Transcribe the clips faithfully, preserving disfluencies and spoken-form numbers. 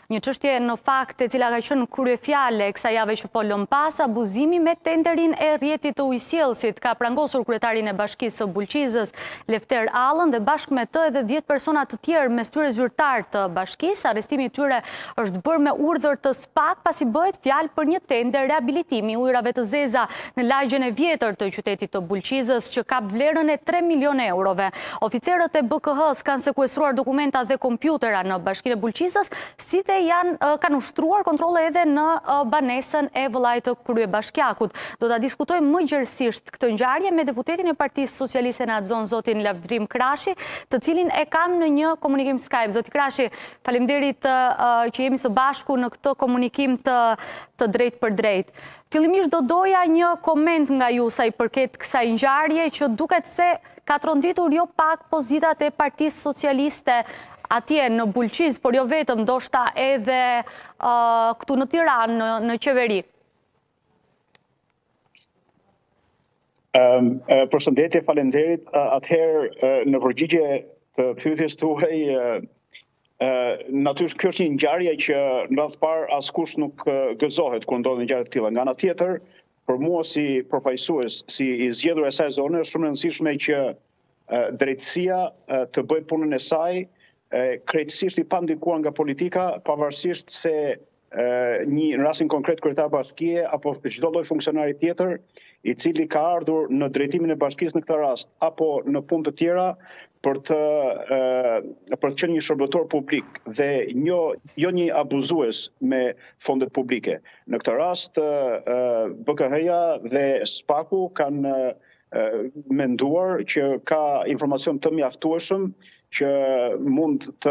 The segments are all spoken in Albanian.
Një çështje në fakt e cila ka qenë kryefjale kësaj jave që po lëm pas, abuzimi me tenderin e rrjetit të ujësjellësit ka prangosur kryetarin e Bashkisë së Bulqizës, Lefter Allën, dhe bashkë me të edhe dhjetë persona të tjerë, mes tyre zyrtar të bashkisë. Arrestimi i tyre është bërë me urdhër të SPAK, pasi bëhet fjalë për një tender rehabilitimi ujrave të zeza në lagjen e vjetër të qytetit të Bulqizës, që ka vlerën e tre milionë eurove. Oficerët e B K H-s kanë sekuestruar dokumenta dhe kompjutera në Bashkinë e Bulqizës, si dhe janë kanë ushtruar kontrole edhe në banesën e vëllait të kryebashkiakut. Do ta diskutojmë më gjerësisht këtë ngjarje me deputetin e Partisë Socialiste në atë zonë, zotin Lavdrim Krashi, të cilin e kam në një komunikim Skype. Zoti Krashi, faleminderit që jemi së bashku në këtë komunikim të, të drejt për drejt. Fillimisht do doja një koment nga ju sa i përket kësaj ngjarje, që duket se ka tronditur jo pak pozitat e Partisë Socialiste atje në Bulqiz, por jo vetëm, ndoshta edhe uh, këtu në Tiranë, në, në qeveri. Um, uh, Përshëndetje, faleminderit. Uh, atëherë, uh, në përgjigje të pyetjes tuaj, uh, uh, natyrisht kjo është një ngjarje që në radhë parë askush nuk uh, gëzohet kur ndodhin ngjarje të tilla. Nga ana tjetër, për mua si përfaqësues, si i zgjedhur e saj zone, është shumë e rëndësishme që uh, drejtësia uh, të bëjë punën e saj, krejtësisht i pandikuar nga politika, pavarësisht se një në rastin konkret kryetar bashkie apo çdo lloj funksionari tjetër i cili ka ardhur në drejtimin e bashkisë në këtë rast apo në punë të tjera për të për të qenë një shërbëtor publik dhe një, jo një abuzues me fondet publike. Në këtë rast B K H-ja dhe SPAK-u kanë menduar që ka informacion të mjaftueshëm që mund të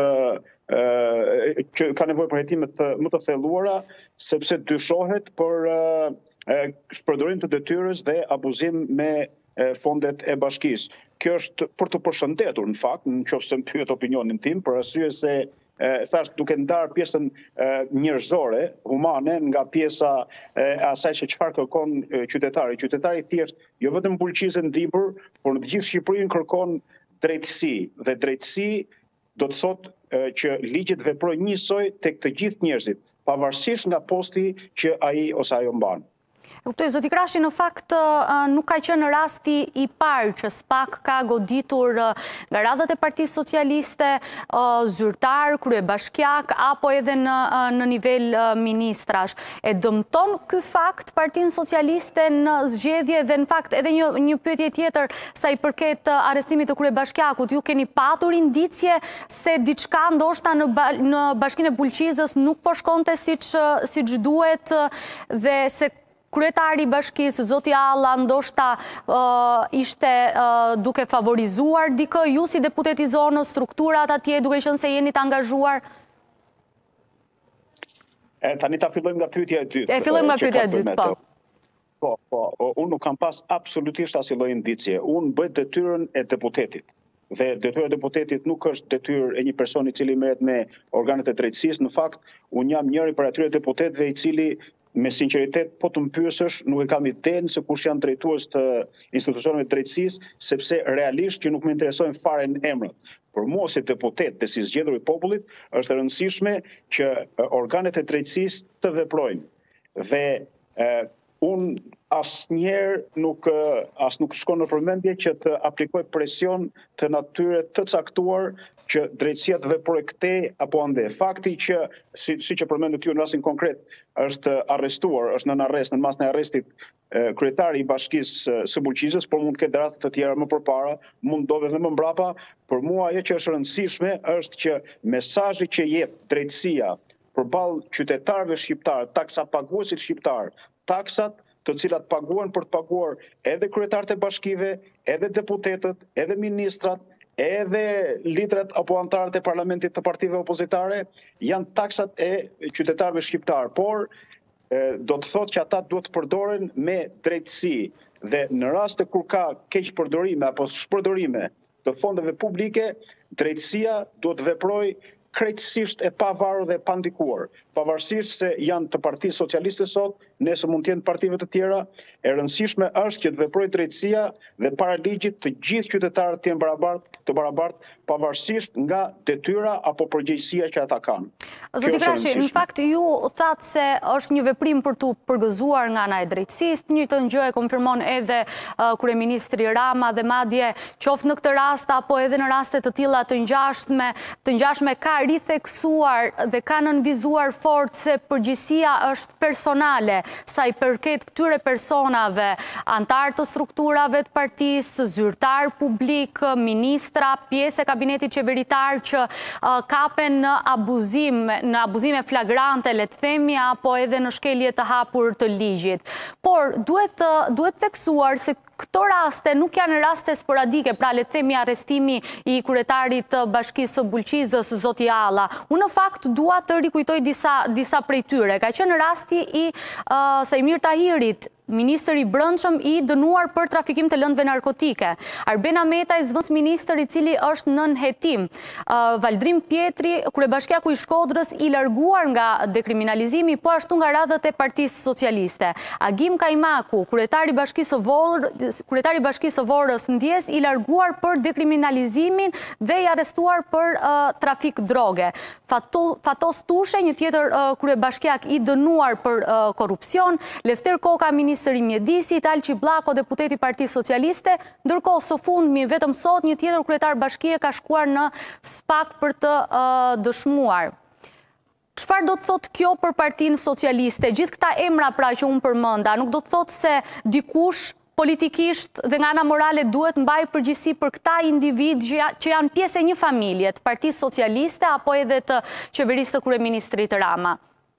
që ka nevojë për hetime të më të thelluara, sepse dyshohet për shpërdorim të detyrës dhe abuzim me fondet e bashkisë. Kjo është për të përshëndetur në fakt, nëse më pyet opinionin tim, për arsye se thash duke ndarë pjesën njerëzore, humane, nga pjesa e asaj që çfarë kërkon qytetari. Qytetari thjesht jo vetëm Bulqizën ndihmur, por në të gjithë Shqipërinë kërkon drejtësi, dhe drejtësi do të thotë që ligjet veprojnë njësoj tek të gjithë njerëzit, pavarësisht nga posti që ai ose ajo mban. Kuptoj, zoti Krashi, në fakt nuk ka qenë rasti i parë që SPAK ka goditur nga radhët e Partisë Socialiste, zyrtar, kryebashkiak, apo edhe në, në nivel ministrash. E dëmton ky fakt Partinë Socialiste në zgjedhje, dhe në fakt edhe një, një pyetje tjetër sa i përket arrestimit të kryebashkiakut. Ju keni patur indicje se diçka ndoshta në, në Bashkinë e Bulqizës nuk po shkonte siç siç duhet, dhe se kryetari i bashkisë, zoti Alla, ndoshta uh, ishte uh, duke favorizuar dikë, ju si deputet i zonës, strukturat atje, duke qenë se jeni të angazhuar? E, tani ta fillojmë nga pyetja e dytë. E fillojmë nga pyetja e dytë, po. Po, po, unë nuk kam pas absolutisht asnjë lloj indicie. Unë bëj detyrën e deputetit. Dhe detyra e deputetit nuk është detyrë e një personi i cili merret me organet e drejtësisë. Në fakt, unë jam njëri për atyre deputetëve i cili me sinqeritet, po të më pyesësh, nuk e kam idenë se kush janë drejtues të institucioneve të drejtësisë, sepse realisht që nuk më interesojnë fare në emrat. Por mua si deputet dhe si zgjedhur i popullit, është e rëndësishme që organet e drejtësisë të veprojnë. Dhe e, unë asnjëherë nuk as nuk shkon në përmendje që të aplikoj presion të natyre të caktuar që drejtësia të veprojë këtej apo ande. Fakti që si, si që përmendët ju në rastin konkret është arrestuar, është nën arrest, në masën e arrestit kryetari i Bashkisë së Bulqizës, por mund të ketë raste të tjera më përpara, mund ndodhet edhe më mbrapa. Për mua ajo që është rëndësishme është që mesazhi që jep drejtësia përballë qytetarëve shqiptar, taksapaguesit shqiptar, taksat të cilat paguhen për të paguar edhe kryetarët e bashkive, edhe deputetët, edhe ministrat, edhe litrat apo antarët e parlamentit të partive opozitare, janë taksat e qytetarëve shqiptar, por e, do të thotë që ata duhet të përdoren me drejtësi, dhe në raste kur ka keq përdorime apo shpërdorime të fondeve publike, drejtësia duhet të veprojë krejtësisht e pavarur dhe pandikuar. Pavarësisht se janë të Partisë Socialiste sot, nesër mund të jenë partive të tjera, e rëndësishme është që të veprojë drejtësia dhe para ligjit të gjithë qytetarët të jenë barabartë, të barabartë, pavarësisht nga detyra apo përgjegjësia që ata kanë. Zoti Krashi, në fakt ju thatë se është një veprim për të përgëzuar nga ana e drejtësisë, një të gjë e konfirmon edhe uh, kryeministri Rama dhe madje qoftë në këtë rast apo edhe në raste të tilla të ngjashme, të ngjashme ka ritheksuar dhe ka nënvizuar fort se përgjegjësia është personale, sa i përket këtyre personave, antar të strukturave të partisë, zyrtar publik, ministra, pjesë e kabinetit qeveritar që uh, kapen në abuzim, në abuzime flagrante, le të themi, apo edhe në shkelje të hapur të ligjit. Por duhet uh, duhet theksuar se këto raste nuk janë raste sporadike, pra le të themi arrestimi i kryetarit të Bashkisë së Bulqizës, zoti Alla. Unë në fakt dua të rikujtoj disa disa prej tyre. Ka qenë rasti i uh, Sajmir Tahirit, ministri i brendshëm i dënuar për trafikim të lëndëve narkotike. Arben Ametaj, zëvendës ministër i cili është nën hetim. Uh, Valdrim Pjetri, kryebashkiaku i Shkodrës, i larguar nga dekriminalizimi, po ashtu nga radhët e Partisë Socialiste. Agim Kajmaku, kryetari i Bashkisë së Vorrës, kryetari i Bashkisë së Vorrës ndjes, i larguar për dekriminalizimin dhe i arrestuar për uh, trafik droge. Fato, Fatos Tushe, një tjetër uh, kryebashkiak i dënuar për uh, korrupsion. Lefter Koka, ministri i mjedisit, Alqi Bllako, deputeti i Partisë Socialiste, ndërkohë së fundmi vetëm sot një tjetër kryetar bashkie ka shkuar në SPAK për të uh, dëshmuar. Çfarë do të thotë kjo për Partinë Socialiste? Gjithë këta emra pra që unë përmenda, nuk do të thotë se dikush politikisht dhe nga ana morale duhet mbaj përgjegjësi për këta individ që janë pjesë e një familje të Partisë Socialiste apo edhe të qeverisë së kryeministrit Rama?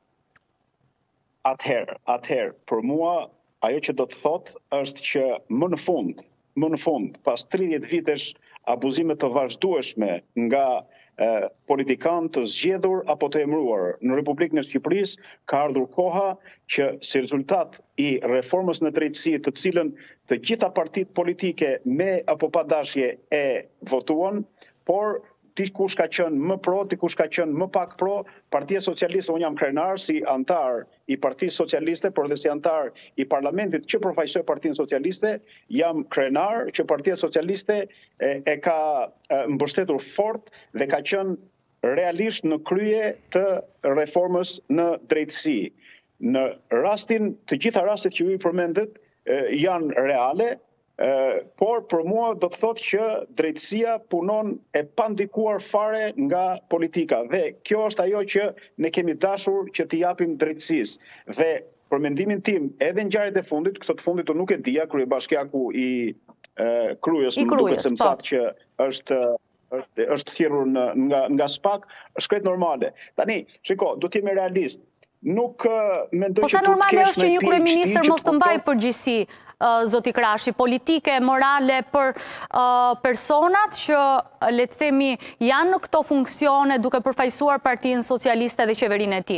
Atëherë, atëherë, për mua, ajo që do të thotë është që më në fund, më në fund, pas tridhjetë vitesh abuzime të vazhdueshme nga eh, politikanë të zgjedhur apo të emëruar në Republikën e Shqipërisë, ka ardhur koha që si rezultat i reformës në drejtësi të cilën të gjitha partitë politike me apo pa dashje e votuan, por dikush ka qenë më pro, dikush ka qenë më pak pro. Partia Socialiste, unë jam krenar si antar i Partisë Socialiste, por dhe si antar i parlamentit që përfaqësoj Partinë Socialiste, jam krenar që Partia Socialiste e, e ka e, mbështetur fort dhe ka qenë realisht në krye të reformës në drejtësi. Në rastin, të gjitha rastet që ju i përmendet janë reale, Uh, por për mua do të thotë që drejtësia punon e pandikuar fare nga politika dhe kjo është ajo që ne kemi dashur që t'i japim drejtësisë. Dhe për mendimin tim, edhe ngjarjet e fundit, këtë të fundit nuk e dija, kryebashkiaku i uh, Krujës, më duket se më thatë që është është është thirrur nga nga SPAK, është krejt normale. Tani, shiko, do të jemi realist. Nuk uh, mendoj po që duhet të kesh. Po sa normale është që një kryeministër mos të mbajë përgjegjësi, uh, zoti Krashi, politike, morale për uh, personat që le të themi janë në këto funksione duke përfaqësuar Partinë Socialiste dhe qeverinë e tij?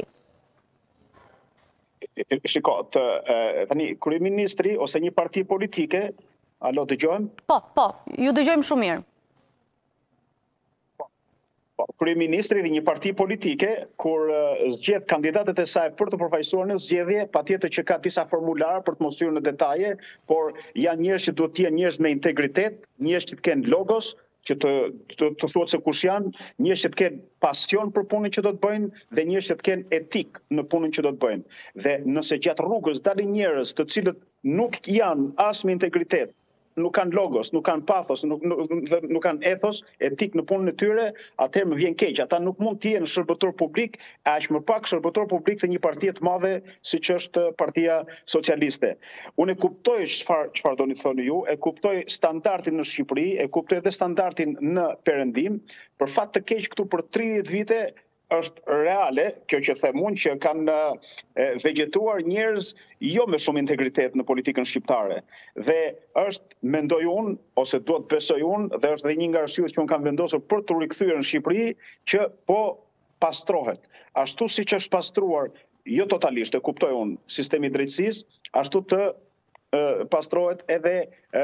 Shiko, të, uh, tani kryeministri ose një parti politike, alo dëgjojmë? Po, po, ju dëgjojmë shumë mirë. Kryeministri dhe një parti politike, kur zgjedh kandidatët e saj për të përfaqësuar në zgjedhje, patjetër që ka disa formular për të mos hyrë në detaje, por janë njerëz që duhet të jenë njerëz me integritet, njerëz që të kenë logos, që të, të, të thuhet se kush janë, njerëz që të kenë pasion për punën që do të bëjnë dhe njerëz që të kenë etik në punën që do të bëjnë. Dhe nëse gjatë rrugës dalin njerëz të cilët nuk janë as me integritet, nuk kanë logos, nuk kanë pathos, nuk, nuk, nuk kanë ethos, etik në punën e tyre, atëherë më vjen keq. Ata nuk mund të jenë shërbëtor publik, aq më pak shërbëtor publik të një partie të madhe siç është Partia Socialiste. Unë e kuptoj çfarë çfarë doni të thoni ju, e kuptoj standardin në Shqipëri, e kuptoj edhe standardin në Perëndim. Për fat të keq këtu për tridhjetë vite është reale, kjo që them unë, që kanë e, vegjetuar njerëz jo me shumë integritet në politikën shqiptare. Dhe është, mendoj unë, ose duhet besoj unë, dhe është dhe një nga arsyet që unë kam vendosur për të rikthyer në Shqipëri, që po pastrohet. Ashtu siç është pastruar, jo totalisht, e kuptoj unë, sistemi i drejtësisë, ashtu të pastrohet edhe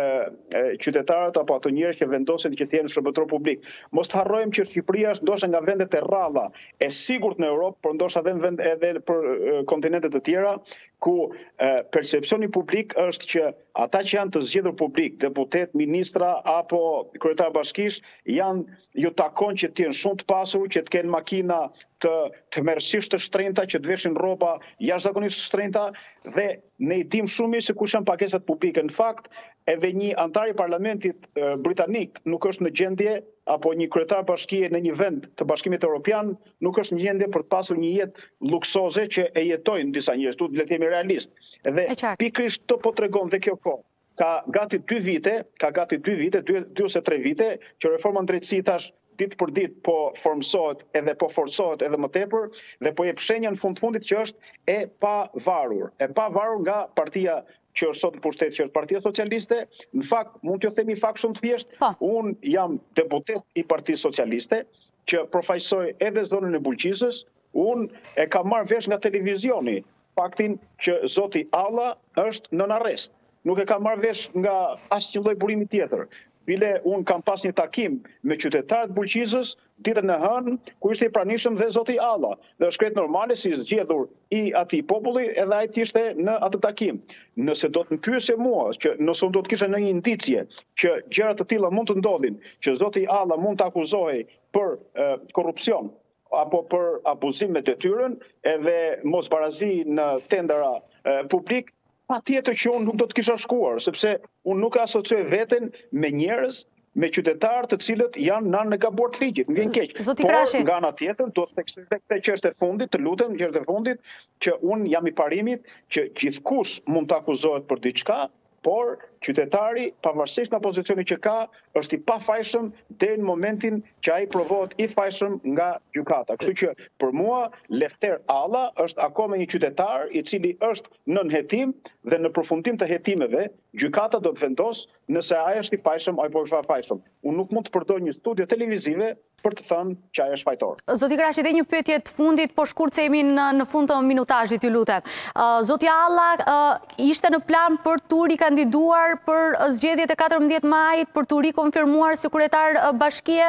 qytetarët apo ato njerëz që vendosen që të jenë shërbëtor publik. Mos të harrojmë që Shqipëria është ndoshta nga vendet e rralla e sigurt në Europë, por ndoshta edhe në vend edhe për kontinente të tjera ku percepcioni publik është që ata që janë të zgjedhur publik, deputet, ministra apo kryetar bashkish, janë ju takon që të jenë shumë të pasur, që të kenë makina të tmerrsisht të shtrenjta, që të veshin rroba jashtëzakonisht të shtrenjta dhe ne i dim shumë mirë se kush janë pagesat publike. Në fakt, edhe një antar i parlamentit britanik nuk është në gjendje, apo një kryetar bashkie në një vend të Bashkimit Evropian nuk është në gjendje për të pasur një jetë luksoze që e jetojnë disa njerëz, tu le të jemi realist. Dhe pikërisht to po tregon dhe kjo kohë. Ka gati dy vite, ka gati dy vite, dy, dy ose tre vite që reforma në drejtësi tash ditë për ditë po formsohet edhe po forcohet edhe më tepër dhe po jep shenja në fund fundit që është e pavarur, e pavarur nga partia që është sot në pushtet, që është Partia Socialiste. Në fakt, mund t'ju themi fakt shumë të thjesht, unë jam deputet i Partisë Socialiste, që përfaqësoj edhe zonën e Bulqizës, unë e kam marrë vesh nga televizioni faktin që zoti Alla është nën arrest. Nuk e kam marrë vesh nga asnjë lloj burimi tjetër. Bile unë kam pas një takim me qytetarët Bulqizës ditën e hënë, ku ishte i pranishëm dhe zoti Alla. Dhe është krejt normale si zgjedhur i atij populli edhe ai ishte në atë takim. Nëse do të më pyesë mua, që nëse unë do të kisha në një indicje që gjëra të tilla mund të ndodhin, që zoti Alla mund të akuzohej për uh, korrupsion apo për abuzim me detyrën edhe mosbarazi në tendera uh, publik, pa tjetër që unë nuk do të kisha shkuar, sepse unë nuk asocioj veten me njerëz, me qytetarë të cilët janë nën e gabuar të ligjit, më vjen keq. Por nga ana tjetër do të theksoj këtë çështje e fundit, të lutem, çështje e fundit, që unë jam i parimit që gjithkush mund të akuzohet për diçka, por qytetari, pavarësisht nga pozicioni që ka, është i pafajshëm deri në momentin që ai provohet i fajshëm nga gjykata. Kështu që për mua Lefter Alla është akoma një qytetar i cili është nën hetim dhe në përfundim të hetimeve gjykata do të vendos nëse ai është i fajshëm apo i pafajshëm. Unë nuk mund të përdor një studio televizive për të thënë që ai është fajtor. Zoti Krashi, dhe një pyetje të fundit, po shkurt se jemi në, në fund të minutazhit, ju lutem. Uh, Zoti Alla uh, ishte në plan për të rikandiduar për zgjedhjet e katërmbëdhjetë majit, për të rikonfirmuar si kryetar bashkie?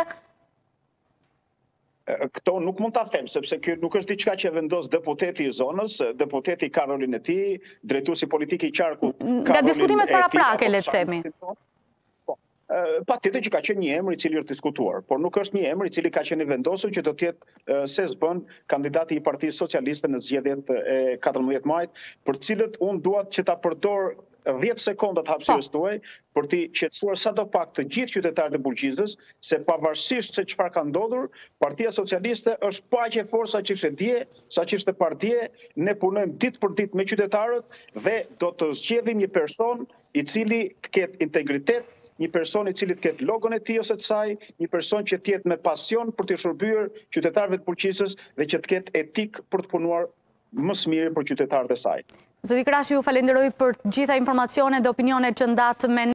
Këto nuk mund ta them, sepse kjo nuk është diçka që vendos deputeti i zonës, deputeti ka rolin e tij, drejtuesi politik i qarkut. Nga diskutimet paraprake, le të themi. Pa tjetër që ka qenë një emër i cili është diskutuar, por nuk është një emër i cili ka qenë i vendosur që do të jetë se s'bën kandidati i Partisë Socialiste në zgjedhjet e katërmbëdhjetë majit, për të cilët unë dua që ta përdor dhjetë sekonda të hapësirës tuaj për t'i qetësuar sadopak të gjithë qytetarët e Bulqizës se pavarësisht se çfarë ka ndodhur, Partia Socialiste është pa aq e fortë sa që ishte dje, sa që ishte par dje, ne punojmë ditë për ditë me qytetarët dhe do të zgjedhim një person i cili të ketë integritet, një person i cili të ketë logon e tij ose të saj, një person që të jetë me pasion për të shërbyer qytetarëve të Bulqizës dhe që të ketë etik për të punuar më së miri për qytetarët e saj. Zoti Krashi, ju falenderoj për gjitha informacionet dhe opinionet që ndatë me